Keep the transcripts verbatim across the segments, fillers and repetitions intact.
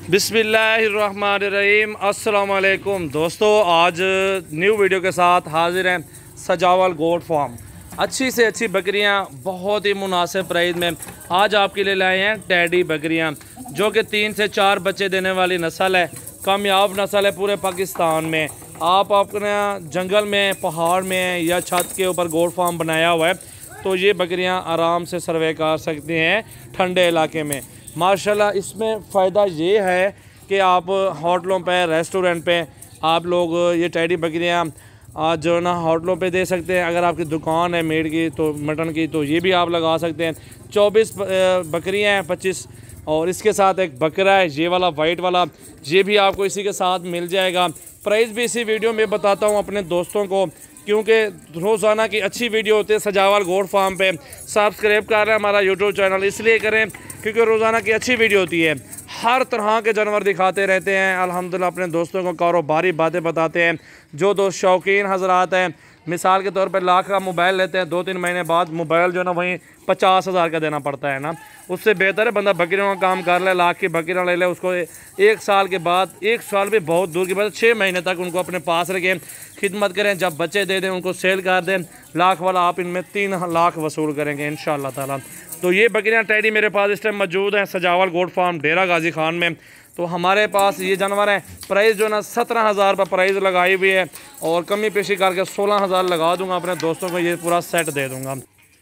बिस्मिल्लाहिर्रहमानिर्रहीम। अस्सलाम वालेकुम दोस्तों, आज न्यू वीडियो के साथ हाजिर हैं सजावल गोट फार्म। अच्छी से अच्छी बकरियां बहुत ही मुनासिब प्राइस में आज आपके लिए लाए हैं। टैडी बकरियां जो कि तीन से चार बच्चे देने वाली नस्ल है, कामयाब नस्ल है पूरे पाकिस्तान में। आप अपने जंगल में, पहाड़ में या छत के ऊपर गोट फार्म बनाया हुआ है तो ये बकरियां आराम से सर्वे कर सकती हैं ठंडे इलाके में। माशाल्लाह इसमें फ़ायदा ये है कि आप होटलों पे, रेस्टोरेंट पे आप लोग ये टैडी बकरियां आज जो ना होटलों पे दे सकते हैं। अगर आपकी दुकान है मीट की तो मटन की तो ये भी आप लगा सकते हैं। चौबीस बकरियां हैं, पच्चीस और इसके साथ एक बकरा है, ये वाला वाइट वाला, ये भी आपको इसी के साथ मिल जाएगा। प्राइस भी इसी वीडियो में बताता हूँ अपने दोस्तों को, क्योंकि रोज़ाना की अच्छी वीडियो होती है सजावल गोट फार्म पे। सब्सक्राइब कर रहे हैं हमारा यूट्यूब चैनल इसलिए करें क्योंकि रोज़ाना की अच्छी वीडियो होती है, हर तरह के जानवर दिखाते रहते हैं। अल्हम्दुलिल्लाह अपने दोस्तों को कारोबारी बातें बताते हैं। जो दोस्त शौकीन हजरात हैं, मिसाल के तौर पर लाख का मोबाइल लेते हैं, दो तीन महीने बाद मोबाइल जो है ना वहीं पचास हज़ार का देना पड़ता है ना। उससे बेहतर है बंदा बकरियों का काम कर ले, लाख की बकरियाँ ले ले, उसको एक साल के बाद, एक साल भी बहुत दूर के बाद, छः महीने तक उनको अपने पास रखें, खिदमत करें, जब बच्चे दे दें उनको सेल कर दें। लाख वाला आप इनमें तीन लाख वसूल करेंगे इंशाअल्लाह ताला। तो ये बकरियाँ टैडी मेरे पास इस टाइम मौजूद हैं सजावल गोट फार्म डेरा गाजी खान में। तो हमारे पास ये जानवर हैं, प्राइस जो है ना सत्रह हज़ार पर प्राइस लगाई हुई है और कमी पेशी करके सोलह हज़ार लगा दूंगा। अपने दोस्तों को ये पूरा सेट दे दूंगा।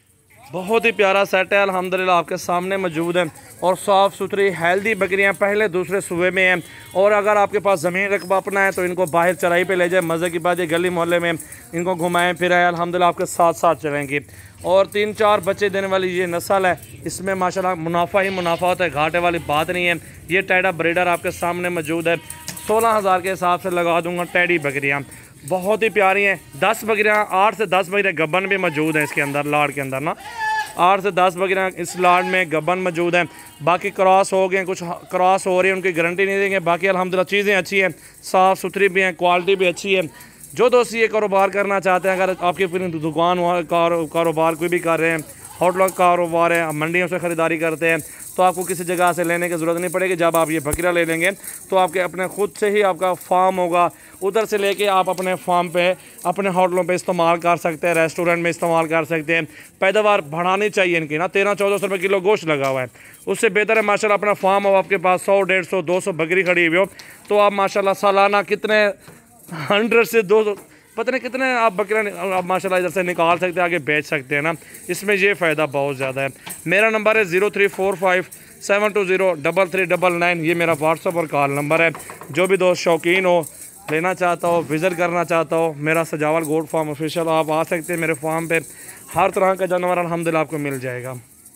बहुत ही प्यारा सेट है, अल्हम्दुलिल्लाह आपके सामने मौजूद है और साफ़ सुथरी हेल्दी बकरियां पहले दूसरे सूबे में हैं। और अगर आपके पास ज़मीन रकबा अपना है तो इनको बाहर चराई पे ले जाए, मज़े की बात है गली मोहल्ले में इनको घुमाएं फिराएं, अल्हम्दुलिल्लाह आपके साथ साथ चलेंगी। और तीन चार बच्चे देने वाली ये नस्ल है, इसमें माशाल्लाह मुनाफा ही मुनाफा होता है, घाटे वाली बात नहीं है। ये टैडा ब्रीडर आपके सामने मौजूद है, सोलह हज़ार के हिसाब से लगा दूँगा। टैडी बकरियाँ बहुत ही प्यारी हैं। दस बकरियाँ, आठ से दस बकरियाँ गब्बन भी मौजूद हैं इसके अंदर, लाड़ के अंदर ना आठ से दस बकरियाँ इस लाड़ में गब्बन मौजूद हैं। बाकी क्रॉस हो गए, कुछ क्रॉस हो रही है, उनकी गारंटी नहीं देंगे। बाकी अल्हम्दुलिल्लाह चीज़ें अच्छी हैं, साफ़ सुथरी भी हैं, क्वालिटी भी अच्छी है। जो दोस्त ये कारोबार करना चाहते हैं, अगर आपकी अपनी दुकान कारोबार कोई भी कर रहे हैं, होटलों का कारोबार है, मंडियों से ख़रीदारी करते हैं, तो आपको किसी जगह से लेने की ज़रूरत नहीं पड़ेगी। जब आप ये बकरियाँ ले लेंगे तो आपके अपने खुद से ही आपका फार्म होगा, उधर से लेके आप अपने फार्म पे, अपने होटलों पे इस्तेमाल कर सकते हैं, रेस्टोरेंट में इस्तेमाल कर सकते हैं। पैदावार बढ़ानी चाहिए इनकी ना, तेरह चौदह सौ रुपये किलो गोश्त लगा हुआ है, उससे बेहतर है माशाल्लाह अपना फार्म हो, आपके पास सौ डेढ़ सौ दो सौ बकरी खड़ी हुई हो तो आप माशाल्लाह सालाना कितने हंड्रेड से दो सौ पता नहीं कितने आप बकरियाँ आप माशाल्लाह इधर से निकाल सकते हैं, आगे बेच सकते हैं ना। इसमें ये फ़ायदा बहुत ज़्यादा है। मेरा नंबर है zero three four five seven two zero double three double nine, ये मेरा व्हाट्सअप और कॉल नंबर है। जो भी दोस्त शौकीन हो, लेना चाहता हो, विज़िट करना चाहता हो, मेरा सजावल गोट फार्म ऑफिशियल, आप आ सकते हैं मेरे फार्म पे। हर तरह का जानवर अल्हम्दुलिल्लाह आपको मिल जाएगा।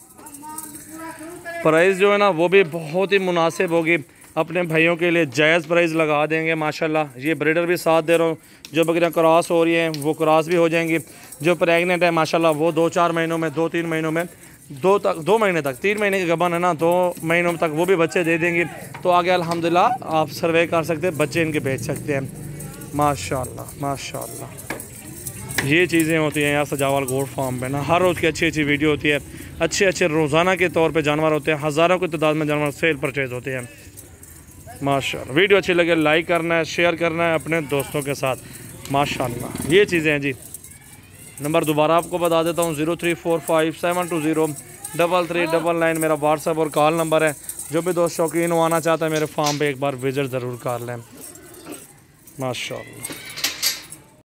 प्राइस जो है ना वो भी बहुत ही मुनासिब होगी, अपने भाइयों के लिए जायज़ प्राइस लगा देंगे माशाल्लाह। ये ब्रीडर भी साथ दे रहा हूँ, जो बकरियाँ क्रॉस हो रही हैं वो क्रॉस भी हो जाएंगी। जो प्रेगनेंट है माशाल्लाह वो दो चार महीनों में, दो तीन महीनों में, दो तक दो महीने तक, तीन महीने के गबन है ना, दो महीनों तक वो भी बच्चे दे देंगी। तो आगे अल्हम्दुलिल्लाह आप सर्वे कर सकते हैं, बच्चे इनके बेच सकते हैं। माशाल्लाह माशाल्लाह ये चीज़ें होती हैं यार सजावल गोट फार्म पे ना, हर रोज़ की अच्छी अच्छी वीडियो होती है, अच्छे अच्छे रोज़ाना के तौर पे जानवर होते हैं, हज़ारों की तादाद में जानवर सेल परचेज होते हैं माशाल्लाह। वीडियो अच्छी लगे लाइक करना है, शेयर करना है अपने दोस्तों के साथ माशाल्लाह। ये चीज़ें हैं जी। नंबर दोबारा आपको बता देता हूँ, zero three four five seven two zero double three double nine मेरा व्हाट्सअप और कॉल नंबर है। जो भी दोस्त शौकीन हो आना चाहता है मेरे फार्म पे एक बार विज़िट ज़रूर कर लें माशाल्लाह।